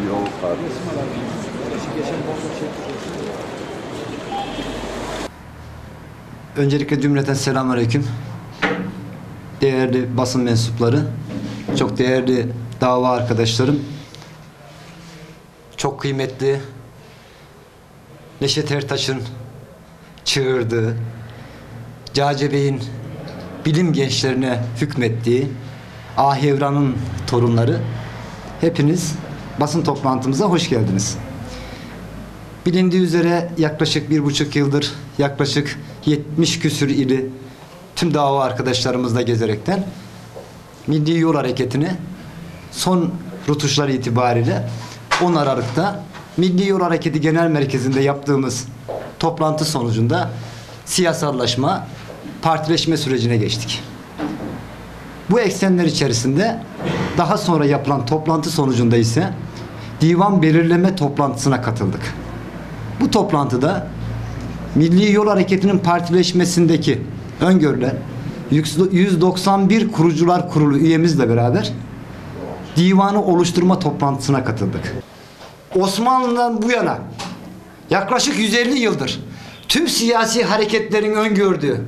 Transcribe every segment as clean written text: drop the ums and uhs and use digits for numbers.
yol var. Öncelikle cümleten selamünaleyküm. Değerli basın mensupları, çok değerli dava arkadaşlarım, çok kıymetli Neşet Ertaş'ın çığırdığı, Cace Bey'in bilim gençlerine hükmettiği Ahi Evran'ın torunları, hepiniz basın toplantımıza hoş geldiniz. Bilindiği üzere yaklaşık 1,5 yıldır yaklaşık 70 küsür ili tüm dava arkadaşlarımızla gezerekten Milli Yol Hareketi'ni son rutuşları itibariyle 10 Aralık'ta Milli Yol Hareketi Genel Merkezi'nde yaptığımız toplantı sonucunda siyasallaşma, partileşme sürecine geçtik. Bu eksenler içerisinde daha sonra yapılan toplantı sonucunda ise divan belirleme toplantısına katıldık. Bu toplantıda Milli Yol Hareketi'nin partileşmesindeki öngörülen 191 kurucular kurulu üyemizle beraber divanı oluşturma toplantısına katıldık. Osmanlı'dan bu yana yaklaşık 150 yıldır tüm siyasi hareketlerin öngördüğü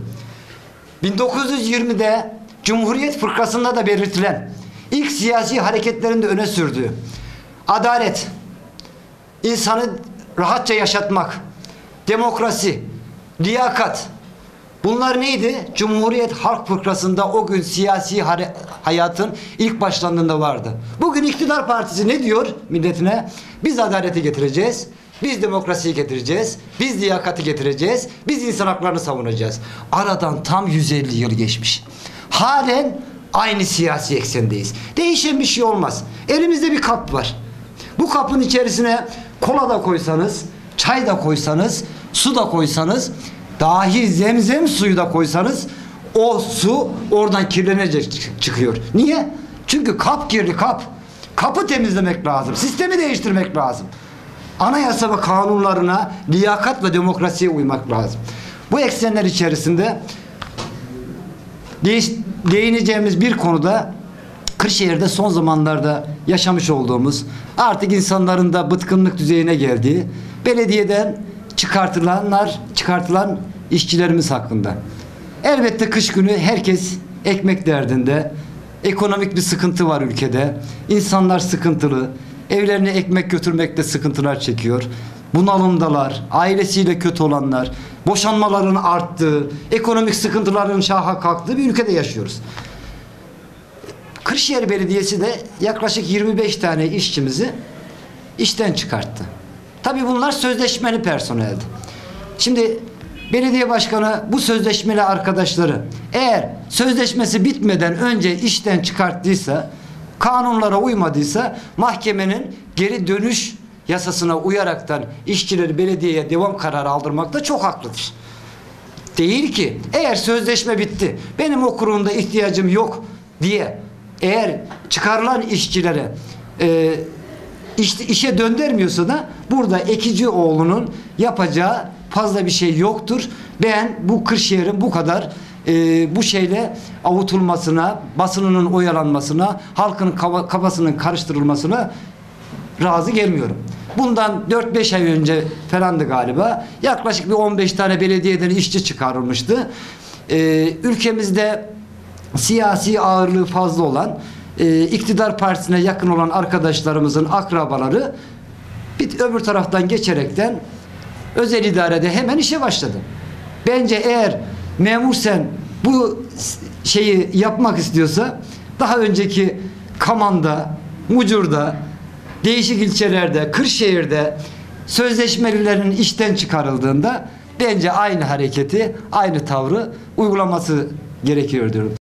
1920'de Cumhuriyet Fırkası'nda da belirtilen ilk siyasi hareketlerinde öne sürdüğü adalet, insanı rahatça yaşatmak, demokrasi, liyakat, bunlar neydi? Cumhuriyet Halk Fırkası'nda o gün siyasi hayatın ilk başlandığında vardı. Bugün iktidar partisi ne diyor milletine? Biz adaleti getireceğiz, biz demokrasiyi getireceğiz, biz liyakati getireceğiz, biz insan haklarını savunacağız. Aradan tam 150 yıl geçmiş. Halen aynı siyasi eksendeyiz. Değişen bir şey olmaz. Elimizde bir kap var. Bu kapın içerisine kola da koysanız, çay da koysanız, su da koysanız, dahi zemzem suyu da koysanız o su oradan kirlenecek çıkıyor. Niye? Çünkü kap kirli kap. Kapı temizlemek lazım. Sistemi değiştirmek lazım. Anayasa ve kanunlarına, liyakat ve demokrasiye uymak lazım. Bu eksenler içerisinde değineceğimiz bir konuda Kırşehir'de son zamanlarda yaşamış artık insanların da bıtkınlık düzeyine geldiği belediyeden çıkartılan işçilerimiz hakkında. Elbette kış günü herkes ekmek derdinde. Ekonomik bir sıkıntı var ülkede. İnsanlar sıkıntılı. Evlerine ekmek götürmekte sıkıntılar çekiyor. Bunalımdalar. Ailesiyle kötü olanlar. Boşanmaların arttığı, ekonomik sıkıntıların şaha kalktığı bir ülkede yaşıyoruz. Kırşehir Belediyesi de yaklaşık 25 tane işçimizi işten çıkarttı. Tabii bunlar sözleşmeli personeldi. Şimdi belediye başkanı bu sözleşmeli arkadaşları eğer sözleşmesi bitmeden önce işten çıkarttıysa, kanunlara uymadıysa mahkemenin geri dönüş yasasına uyaraktan işçileri belediyeye devam kararı aldırmakta çok haklıdır. Değil ki eğer sözleşme bitti, benim o kurumda ihtiyacım yok diye eğer çıkarılan işçilere işe döndürmüyorsa da burada Ekicioğlu'nun yapacağı fazla bir şey yoktur. Ben bu Kırşehir'in bu kadar bu şeyle avutulmasına, basınının oyalanmasına, halkın kafasının karıştırılmasına razı gelmiyorum. Bundan 4-5 ay önce falandı galiba. Yaklaşık bir 15 tane belediyeden işçi çıkarılmıştı. Ülkemizde siyasi ağırlığı fazla olan, iktidar partisine yakın olan arkadaşlarımızın akrabaları öbür taraftan geçerekten özel idarede hemen işe başladı. Bence eğer memur sen bu şeyi yapmak istiyorsa daha önceki Kaman'da, Mucur'da, değişik ilçelerde, Kırşehir'de sözleşmelilerin işten çıkarıldığında bence aynı hareketi, aynı tavrı uygulaması gerekiyor diyorum.